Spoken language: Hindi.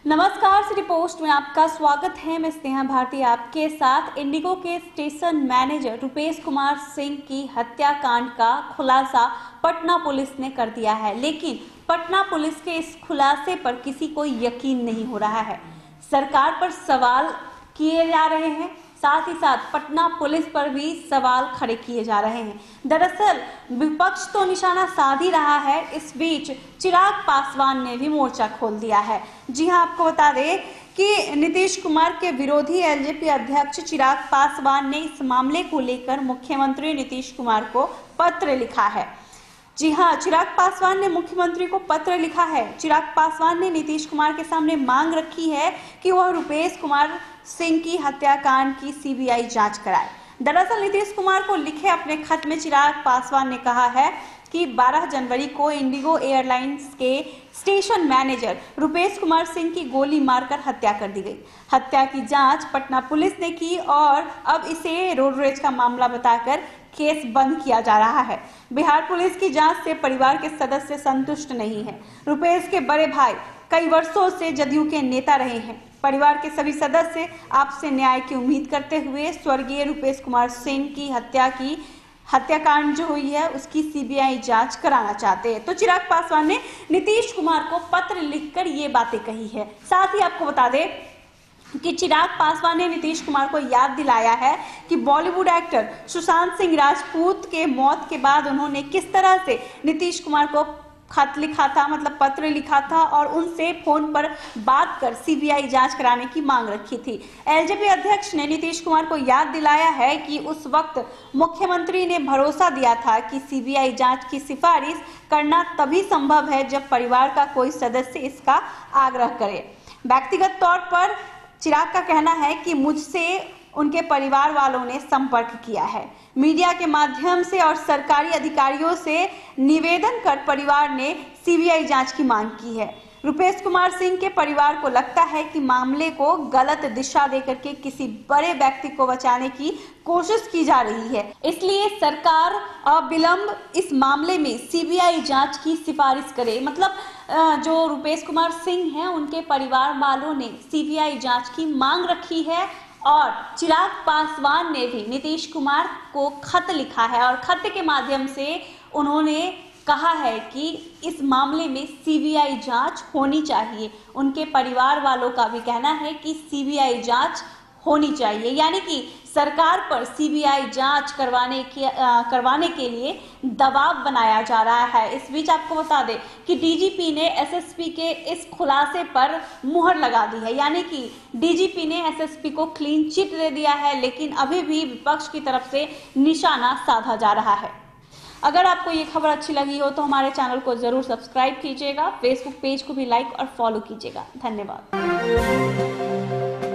नमस्कार, सिटी पोस्ट में आपका स्वागत है। मैं स्नेहा भारती आपके साथ। इंडिगो के स्टेशन मैनेजर रुपेश कुमार सिंह की हत्याकांड का खुलासा पटना पुलिस ने कर दिया है, लेकिन पटना पुलिस के इस खुलासे पर किसी को यकीन नहीं हो रहा है। सरकार पर सवाल किए जा रहे हैं, साथ ही साथ पटना पुलिस पर भी सवाल खड़े किए जा रहे हैं। दरअसल विपक्ष तो निशाना साध ही रहा है, इस बीच चिराग पासवान ने भी मोर्चा खोल दिया है। जी हां, आपको बता दें कि नीतीश कुमार के विरोधी एलजेपी अध्यक्ष चिराग पासवान ने इस मामले को लेकर मुख्यमंत्री नीतीश कुमार को पत्र लिखा है। जी हां, चिराग पासवान ने मुख्यमंत्री को पत्र लिखा है। चिराग पासवान ने नीतीश कुमार के सामने मांग रखी है कि वह रुपेश कुमार सिंह की हत्याकांड की सीबीआई जांच कराए। दरअसल नीतीश कुमार को लिखे अपने खत में चिराग पासवान ने कहा है कि 12 जनवरी को इंडिगो एयरलाइंस के स्टेशन मैनेजर रुपेश कुमार सिंह की गोली मारकर हत्या कर दी गई। हत्या की जांच पटना पुलिस ने की और अब इसे रोड रेज का मामला बताकर केस बंद किया जा रहा है। बिहार पुलिस की जांच से परिवार के सदस्य संतुष्ट नहीं है। रुपेश के बड़े भाई कई वर्षों से जदयू के नेता रहे हैं। परिवार के सभी सदस्य आपसे न्याय की उम्मीद करते हुए स्वर्गीय रुपेश कुमार सिंह की हत्याकांड जो हुई है उसकी सीबीआई जांच कराना चाहते हैं। तो चिराग पासवान ने नीतीश कुमार को पत्र लिखकर ये बातें कही है। साथ ही आपको बता दें कि चिराग पासवान ने नीतीश कुमार को याद दिलाया है कि बॉलीवुड एक्टर सुशांत सिंह राजपूत के मौत के बाद उन्होंने किस तरह से नीतीश कुमार को खत लिखा था, मतलब पत्र लिखा था और उनसे फोन पर बात कर सीबीआई जांच कराने की मांग रखी थी। एलजेपी अध्यक्ष ने नीतीश कुमार को याद दिलाया है कि उस वक्त मुख्यमंत्री ने भरोसा दिया था कि सीबीआई जांच की सिफारिश करना तभी संभव है जब परिवार का कोई सदस्य इसका आग्रह करे। व्यक्तिगत तौर पर चिराग का कहना है कि मुझसे उनके परिवार वालों ने संपर्क किया है, मीडिया के माध्यम से और सरकारी अधिकारियों से निवेदन कर परिवार ने सीबीआई जांच की मांग की है। रुपेश कुमार सिंह के परिवार को लगता है कि मामले को गलत दिशा देकर के किसी बड़े व्यक्ति को बचाने की कोशिश की जा रही है, इसलिए सरकार अविलंब इस मामले में सीबीआई जांच की सिफारिश करे। मतलब जो रुपेश कुमार सिंह हैं उनके परिवार वालों ने सीबीआई जांच की मांग रखी है और चिराग पासवान ने भी नीतीश कुमार को खत लिखा है और खत के माध्यम से उन्होंने कहा है कि इस मामले में सीबीआई जांच होनी चाहिए। उनके परिवार वालों का भी कहना है कि सीबीआई जांच होनी चाहिए, यानी कि सरकार पर सीबीआई जांच करवाने के लिए दबाव बनाया जा रहा है। इस बीच आपको बता दें कि डीजीपी ने एसएसपी के इस खुलासे पर मुहर लगा दी है, यानी कि डीजीपी ने एसएसपी को क्लीन चिट दे दिया है, लेकिन अभी भी विपक्ष की तरफ से निशाना साधा जा रहा है। अगर आपको ये खबर अच्छी लगी हो तो हमारे चैनल को जरूर सब्सक्राइब कीजिएगा, फेसबुक पेज को भी लाइक और फॉलो कीजिएगा। धन्यवाद।